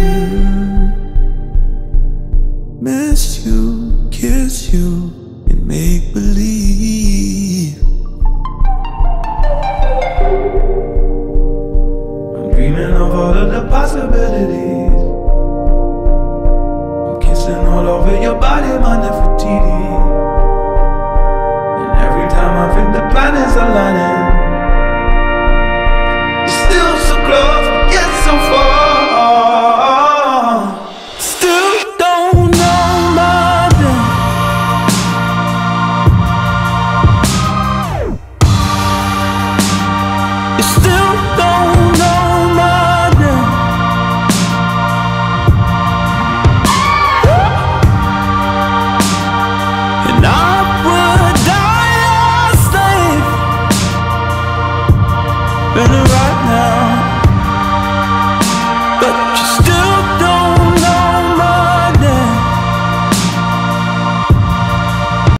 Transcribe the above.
Miss you, kiss you, and make believe. I'm dreaming of all of the possibilities. I'm kissing all over your body, my Nefertiti. And every time I think the planets aligning,